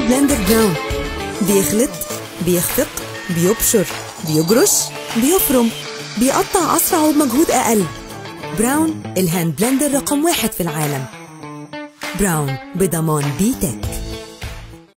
بلندر براون. بيخلط، بيخفق، بيبشر، بيجرش، بيفرم، بيقطع أسرع وبمجهود أقل. براون الهاند بلندر رقم 1 في العالم. براون بضمان بي تك.